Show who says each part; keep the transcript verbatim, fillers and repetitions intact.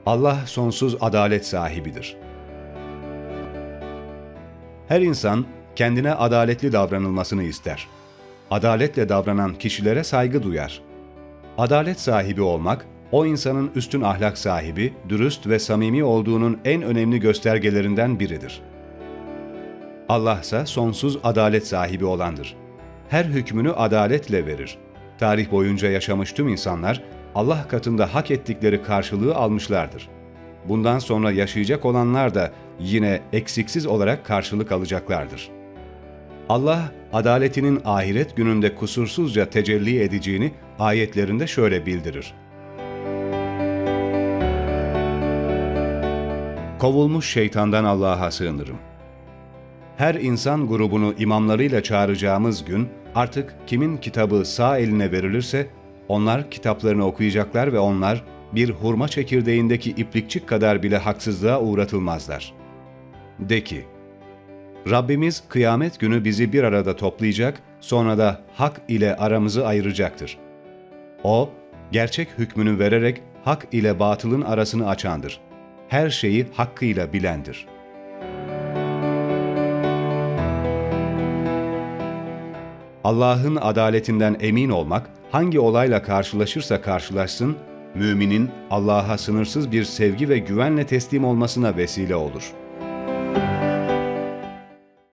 Speaker 1: Allah sonsuz adalet sahibidir. Her insan kendine adaletli davranılmasını ister. Adaletle davranan kişilere saygı duyar. Adalet sahibi olmak, o insanın üstün ahlak sahibi, dürüst ve samimi olduğunun en önemli göstergelerinden biridir. Allah ise sonsuz adalet sahibi olandır. Her hükmünü adaletle verir. Tarih boyunca yaşamış tüm insanlar, Allah katında hak ettikleri karşılığı almışlardır. Bundan sonra yaşayacak olanlar da yine eksiksiz olarak karşılık alacaklardır. Allah, adaletinin ahiret gününde kusursuzca tecelli edeceğini ayetlerinde şöyle bildirir. Kovulmuş şeytandan Allah'a sığınırım. Her insan grubunu imamlarıyla çağıracağımız gün artık kimin kitabı sağ eline verilirse onlar kitaplarını okuyacaklar ve onlar bir hurma çekirdeğindeki iplikçik kadar bile haksızlığa uğratılmazlar. De ki, Rabbimiz kıyamet günü bizi bir arada toplayacak, sonra da hak ile aramızı ayıracaktır. O, gerçek hükmünü vererek hak ile batılın arasını açandır. Her şeyi hakkıyla bilendir. Allah'ın adaletinden emin olmak, hangi olayla karşılaşırsa karşılaşsın, müminin Allah'a sınırsız bir sevgi ve güvenle teslim olmasına vesile olur.